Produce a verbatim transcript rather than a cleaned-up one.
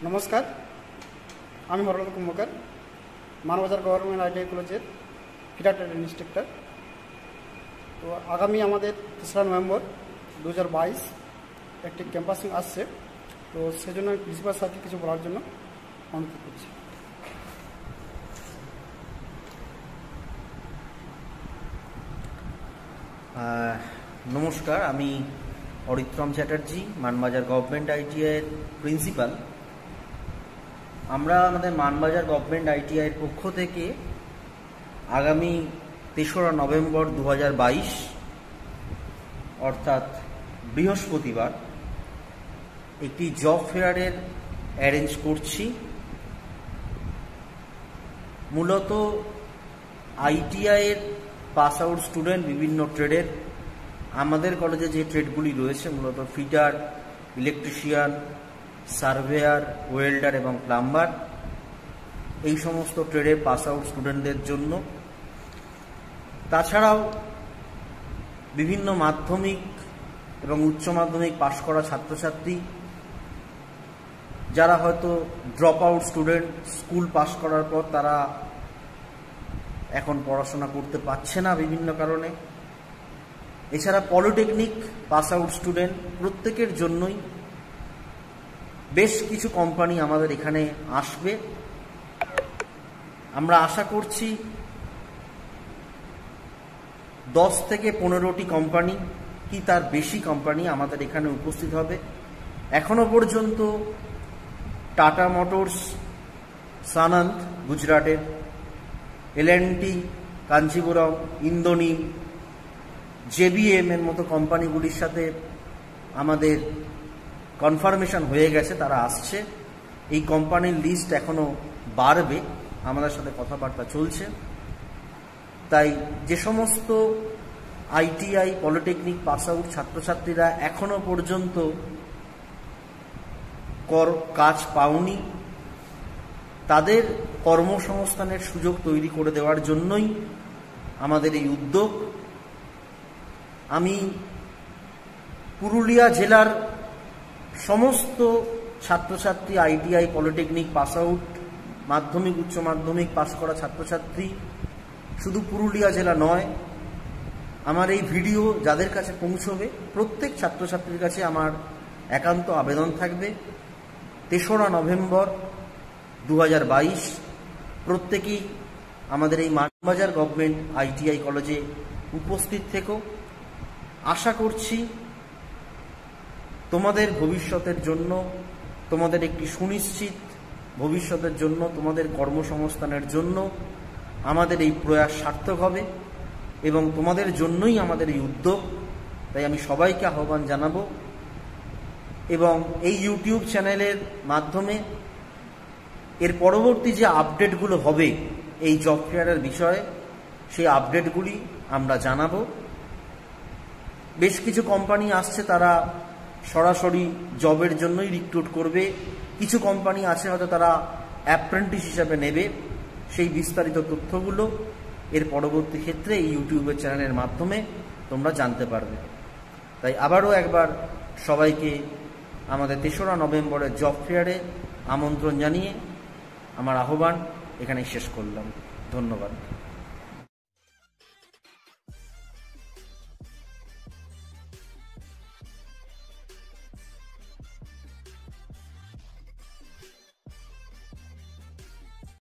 নমস্কার, আমি Haralad Kumbhakar, Manbazar government ITI কলেজের ফিটার ট্রেড ইন্সট্রাক্টর। তো আগামী আমাদের তেসরা নভেম্বর দু হাজার বাইশ একটি ক্যাম্পাসিং আসছে। তো সেজন্য আমি প্রিন্সিপাল স্যারকে কিছু বলার জন্য অনুরোধ করছি। নমস্কার, আমি অরিত্রম চ্যাটার্জি, মানবাজার গভর্নমেন্ট আইটিআইয়ের প্রিন্সিপাল। আমরা আমাদের মানবাজার গভর্নমেন্ট আইটিআইয়ের পক্ষ থেকে আগামী তেসরা নভেম্বর দু হাজার বাইশ অর্থাৎ বৃহস্পতিবার একটি জব ফেয়ারের অ্যারেঞ্জ করছি। মূলত আইটিআইয়ের পাস আউট স্টুডেন্ট বিভিন্ন ট্রেডের, আমাদের কলেজে যে ট্রেডগুলি রয়েছে মূলত ফিটার, ইলেকট্রিশিয়ান, সার্ভেয়ার, ওয়েল্ডার এবং প্লাম্বার, এই সমস্ত ট্রেডের পাস আউট স্টুডেন্টদের জন্য। তাছাড়াও বিভিন্ন মাধ্যমিক এবং উচ্চ মাধ্যমিক পাশ করা ছাত্রছাত্রী যারা হয়তো drop out student, school pass করার পর তারা এখন পড়াশোনা করতে পারছে না বিভিন্ন কারণে, এছাড়া পলিটেকনিক পাস আউট স্টুডেন্ট, প্রত্যেকের জন্যই বেশ কিছু কোম্পানি আমাদের এখানে আসবে। আমরা আশা করছি দশ থেকে পনেরোটি কোম্পানি কি তার বেশি কোম্পানি আমাদের এখানে উপস্থিত হবে। এখনো পর্যন্ত টাটা মোটরস, সানন্দ গুজরাটের, এল অ্যান্ড টি কাঞ্চিপুরম, ইন্দোনিম, জেবিএম এর মতো কোম্পানিগুলির সাথে আমাদের কনফার্মেশন হয়ে গেছে, তারা আসছে। এই কোম্পানির লিস্ট এখনো বাড়বে, আমাদের সাথে কথাবার্তা চলছে। তাই যে সমস্ত আইটিআই পলিটেকনিক পাস আউট ছাত্রছাত্রীরা এখনো পর্যন্ত কর কাজ পাওনি, তাদের কর্মসংস্থানের সুযোগ তৈরি করে দেওয়ার জন্যই আমাদের এই উদ্যোগ। আমি পুরুলিয়া জেলার সমস্ত ছাত্রছাত্রী, আইটিআই পলিটেকনিক পাস আউট, মাধ্যমিক উচ্চ মাধ্যমিক পাস করা ছাত্রছাত্রী, শুধু পুরুলিয়া জেলা নয়, আমার এই ভিডিও যাদের কাছে পৌঁছবে প্রত্যেক ছাত্রছাত্রীর কাছে আমার একান্ত আবেদন থাকবে, তেসরা নভেম্বর দু হাজার বাইশ প্রত্যেকেই আমাদের এই মানবাজার গভর্নমেন্ট আইটিআই কলেজে উপস্থিত থেকো। আশা করছি তোমাদের ভবিষ্যতের জন্য, তোমাদের একটি সুনিশ্চিত ভবিষ্যতের জন্য, তোমাদের কর্মসংস্থানের জন্য আমাদের এই প্রয়াস সার্থক হবে এবং তোমাদের জন্যই আমাদের এই উদ্যোগ। তাই আমি সবাইকে আহ্বান জানাবো এবং এই ইউটিউব চ্যানেলের মাধ্যমে এর পরবর্তী যে আপডেটগুলো হবে এই জব ফেয়ারের বিষয়ে, সেই আপডেটগুলি আমরা জানাবো। বেশ কিছু কোম্পানি আসছে, তারা সরাসরি জবের জন্যই রিক্রুট করবে। কিছু কোম্পানি আছে হয়তো তারা অ্যাপ্রেন্টিস হিসাবে নেবে। সেই বিস্তারিত তথ্যগুলো এর পরবর্তী ক্ষেত্রে এই ইউটিউবের চ্যানেলের মাধ্যমে তোমরা জানতে পারবে। তাই আবারও একবার সবাইকে আমাদের তেসরা নভেম্বরের জব ফেয়ারে আমন্ত্রণ জানিয়ে আমার আহ্বান এখানে শেষ করলাম। ধন্যবাদ।